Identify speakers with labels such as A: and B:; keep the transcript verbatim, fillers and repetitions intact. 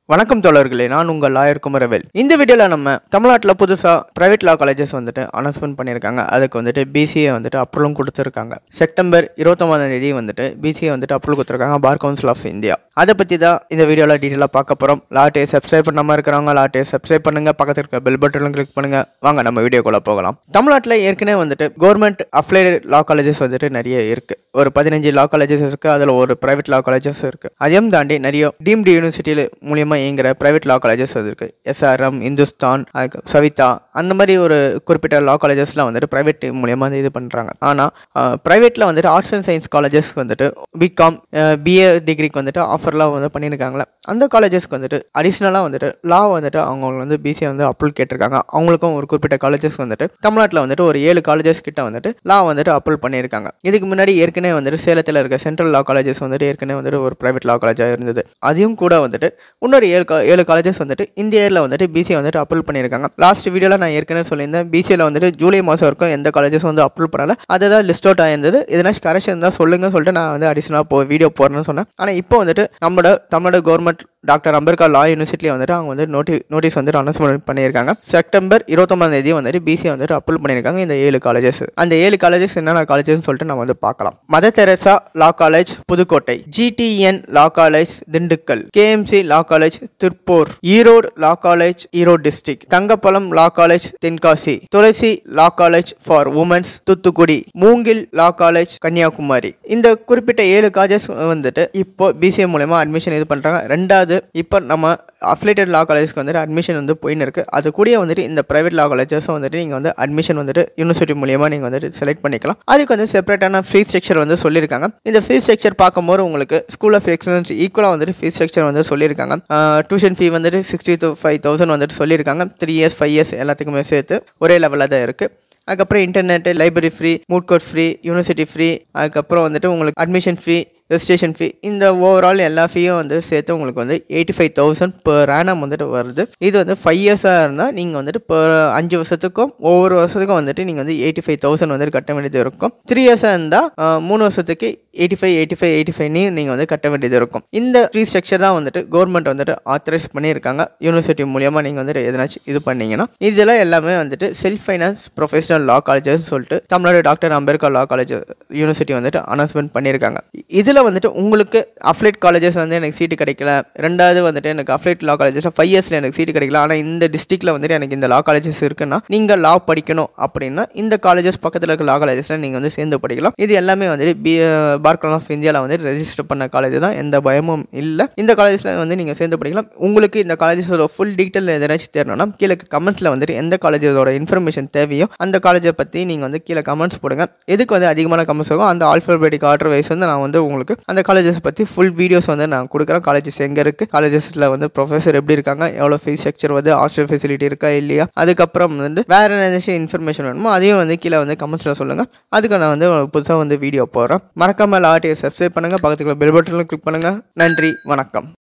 A: வணக்கம் தோழர்களே, நான் உங்கள் லாயர் குமரவேல். இந்த வீடியோவில் நம்ம தமிழ்நாட்டில் புதுசாக பிரைவேட் லா காலேஜஸ் வந்துட்டு அனௌன்ஸ்மெண்ட் பண்ணியிருக்காங்க. அதுக்கு வந்துட்டு பிசிஏ வந்துட்டு அப்ரூவலும் கொடுத்துருக்காங்க. செப்டம்பர் இருபத்தொம்பதாம் தேதி வந்துட்டு பிசிஏ வந்துட்டு அப்ரூவல் கொடுத்துருக்காங்க பார் கவுன்சில் ஆஃப் இந்தியா. அதை பற்றி தான் இந்த வீடியோவில் டீட்டெயிலாக பார்க்க போகிறோம். லாட்டே சப்ஸ்கிரைப் பண்ணாமல் இருக்கிறவங்க லாட்டே சப்ஸ்கிரைப் பண்ணுங்க, பக்கத்தில் இருக்க பெல் பட்டனும் கிளிக் பண்ணுங்க. வாங்க நம்ம வீடியோக்குள்ளே போகலாம். தமிழ்நாட்டில் ஏற்கனவே வந்துட்டு கவர்மெண்ட் அஃபிலியேட்டட் லா காலேஜஸ் வந்துட்டு நிறைய இருக்குது. ஒரு பதினஞ்சு லா காலேஜஸ் இருக்குது. அதில் ஒரு பிரைவேட் லா காலேஜஸ் இருக்குது. அதையும் தாண்டி நிறைய டீம்டு யூனிவர்சிட்டியில் மூலியமாக இயங்குற பிரைவேட் லா காலேஜஸ் இருக்கு. எஸ்ஆர்எம், இந்துஸ்தான், சவிதா, அந்த மாதிரி ஒரு குறிப்பிட்ட லா காலேஜஸ்லாம் வந்துட்டு பிரைவேட் மூலியமா இது பண்றாங்க. ஆனால் பிரைவேட்ல வந்துட்டு ஆர்ட்ஸ் அண்ட் சயின்ஸ் காலேஜஸ் வந்துட்டு பிகாம், பிஏ டிகிரிக்கு வந்துட்டு ஆஃபர்லாம் வந்து பண்ணியிருக்காங்களே, அந்த காலேஜஸ்க்கு வந்துட்டு அடிஷ்னலாக வந்துட்டு லா வந்துட்டு அவங்க வந்து பிசிஏ வந்து அப்ரூவல் கேட்டிருக்காங்க. அவங்களுக்கும் ஒரு குறிப்பிட்ட காலேஜஸ் வந்துட்டு தமிழ்நாட்டில் வந்துட்டு ஒரு ஏழு காலேஜஸ் கிட்ட வந்துட்டு லா வந்துட்டு அப்ரூவல் பண்ணியிருக்காங்க. இதுக்கு முன்னாடி ஏற்கனவே வந்துட்டு சேலத்தில் இருக்க சென்ட்ரல் லா காலேஜஸ் வந்துட்டு ஏற்கனவே வந்துட்டு ஒரு பிரைவேட் லா காலேஜாக இருந்தது. அதையும் கூட வந்துட்டு இன்னொரு ஏழு ஏழு காலேஜஸ் வந்துட்டு இந்த இயரில் வந்துட்டு பிசிஏ வந்துட்டு அப்ரூவல் பண்ணியிருக்காங்க. லாஸ்ட் வீடியோவில் நான் ஏற்கனவே சொல்லியிருந்தேன், பிசிஏல வந்துட்டு ஜூலை மாதம் வரைக்கும் எந்த காலேஜஸ் வந்து அப்ரூவல் பண்ணல, அதை தான் லிஸ்ட் அவுட் ஆயிருந்தது. எதனாச்சும் கரெக்ஷன் தான் சொல்லுங்க சொல்லிட்டு நான் வந்து அடிஷனலாக போ வீடியோ போடுறேன்னு சொன்னேன். ஆனால் இப்போ வந்துட்டு நம்மளோட Tamil Nadu government doctor Ambedkar law யூனிவர்சிட்டியில் வந்துட்டு அவங்க வந்து நோட்டி நோட்டீஸ் வந்துட்டு அனௌன்ஸ்மெண்ட் பண்ணியிருக்காங்க. செப்டம்பர் இருபத்தொம்பதாம் தேதி வந்துட்டு பிசிஏ வந்துட்டு அப்ரூவல் பண்ணியிருக்காங்க இந்த ஏழு காலேஜஸ். அந்த ஏழு காலேஜஸ் என்னென்ன காலேஜஸ்ன்னு சொல்லிட்டு நம்ம வந்து பார்க்கலாம். Mother Teresa law college Pudukkottai, G T N law college Dindigul, K M C law college Tiruppur, Erode law college Erode district, Thangapazham law college Tenkasi, Thulasi law college for womens Thoothukudi, Moongil law college Kanyakumari. இந்த குறிப்பிட்ட ஏழு காலேஜஸ் வந்துட்டு இப்போ பிசிஏ மூலமா அட்மிஷன் இது பண்றாங்க. ரெண்டாவது இப்போ நம்ம அஃபிலியேட்டட் லா காலேஜஸ்க்கு வந்துட்டு அட்மிஷன் வந்து போயின்னு இருக்கு. அது கூட வந்துட்டு இந்த பிரைவேட் லா காலேஜஸும் வந்துட்டு நீங்கள் வந்து அட்மிஷன் வந்துட்டு யூனிவர்சிட்டி மூலியமாக நீங்கள் வந்துட்டு செலக்ட் பண்ணிக்கலாம். அதுக்கு வந்து செப்பரேட்டான ஃபீஸ் ஸ்ட்ரக்சர் வந்து சொல்லியிருக்காங்க. இந்த ஃபீஸ் ஸ்ட்ரக்சர் பார்க்கும்போது உங்களுக்கு ஸ்கூல் ஆஃப் எக்ஸலன்ஸ் ஈக்குவலாக வந்துட்டு ஃபீஸ் ஸ்ட்ரக்சர் வந்து சொல்லியிருக்காங்க. டியூஷன் ஃபீ வந்துட்டு சிக்ஸ்டி டு ஃபைவ் தௌசண்ட் வந்துட்டு சொல்லியிருக்காங்க. த்ரீ இயர்ஸ் ஃபைவ் இயர்ஸ் எல்லாத்துக்குமே சேர்த்து ஒரே லெவலில் தான் இருக்குது. அதுக்கப்புறம் internet, library free, moot court free, university free, அதுக்கப்புறம் வந்துட்டு உங்களுக்கு அட்மிஷன் ஃபீ, ரெஜிஸ்ட்ரேஷன் ஃபீ, இந்த ஓவரால் எல்லா ஃபீயும் வந்து சேர்த்து உங்களுக்கு வந்து eighty five thousand per annum வந்துட்டு வருது. இது வந்து ஃபைவ் இயர்ஸாக இருந்தால் நீங்கள் வந்துட்டு இப்போ அஞ்சு வருஷத்துக்கும் ஒவ்வொரு வருஷத்துக்கும் வந்துட்டு நீங்கள் வந்து எயிட்டி ஃபைவ் தௌசண்ட் வந்துட்டு கட்ட வேண்டியது இருக்கும். த்ரீ இயர்ஸாக இருந்தால் மூணு வருஷத்துக்கு eighty five eighty five eighty ஃபைவ்னு நீங்கள் வந்து கட்ட வேண்டியது இருக்கும். இந்த ஃபீ ஸ்ட்ரக்சர் தான் வந்துட்டு கவர்மெண்ட் வந்துட்டு ஆத்தரைஸ் பண்ணியிருக்காங்க. யூனிவர்சிட்டி மூலியமாக நீங்கள் வந்துட்டு எதனாச்சும் இது பண்ணீங்கன்னா இதெல்லாம் எல்லாமே வந்துட்டு self finance professional law colleges சொல்லிட்டு Tamil Nadu doctor Ambedkar law college university வந்துட்டு அனௌன்ஸ்மெண்ட் பண்ணியிருக்காங்க. இதில் வந்துட்டு உங்களுக்கு அஃபிலியேட் காலேஜஸ் வந்து எனக்கு சீட்டு கிடைக்கல, ரெண்டாவது வந்துட்டு எனக்கு அஃபிலியேட் லா காலேஜஸ் ஃபைவ் இயர்ஸில் எனக்கு சீட்டு கிடைக்கல, ஆனால் இந்த டிஸ்ட்ரிக்டில் வந்துட்டு எனக்கு இந்த லா காலேஜஸ் இருக்குன்னா நீங்கள் லா படிக்கணும் அப்படின்னா இந்த காலேஜஸ் பக்கத்தில் இருக்க லா காலேஜஸில் நீங்கள் வந்து சேர்ந்து படிக்கலாம். இது எல்லாமே வந்துட்டு பி பார் கவுன்சில் ஆஃப் இந்தியாவில் வந்துட்டு ரெஜிஸ்டர் பண்ண காலேஜ் தான், எந்த பயமும் இல்லை. இந்த காலேஜில் வந்து நீங்கள் சேர்ந்து படிக்கலாம். உங்களுக்கு இந்த காலேஜஸோட ஃபுல் டீட்டெயில் எதனாச்சும் தெரியணும்னா கீழே கமெண்ட்ஸில் வந்துட்டு எந்த காலேஜோட இன்ஃபர்மேஷன் தேவையோ அந்த காலேஜை பற்றி நீங்கள் வந்து கீழே கமெண்ட்ஸ் போடுங்க. எதுக்கு வந்து அதிகமான கமெண்ட்ஸ் ஆகும் அந்த ஆல்ஃபபெட்டிக் ஆர்டர் வைஸ் வந்து நான் வந்து உங்களுக்கு அந்த காலேஜஸ் பற்றி ஃபுல் வீடியோஸ் வந்து நான் கொடுக்குறேன். காலேஜஸ் எங்கே இருக்குது, காலேஜஸில் வந்து ப்ரொஃபஸர் எப்படி இருக்காங்க, எவ்வளோ ஃபீஸ் ஸ்ட்ரக்சர் வந்து ஹாஸ்டல் ஃபெசிலிட்டி இருக்கா இல்லையா, அதுக்கப்புறம் வந்து வேறு ஏதாச்சும் இன்ஃபர்மேஷன் வேணுமோ அதையும் வந்து கீழே வந்து கமெண்ட்ஸில் சொல்லுங்கள். அதுக்கு நான் வந்து புதுசாக வந்து வீடியோ போடுறேன். மறக்காமல் லாட்டியை சப்ஸ்கிரைப் பண்ணுங்கள், பக்கத்துக்குள்ள பெல் பட்டனில் கிளிக் பண்ணுங்கள். நன்றி, வணக்கம்.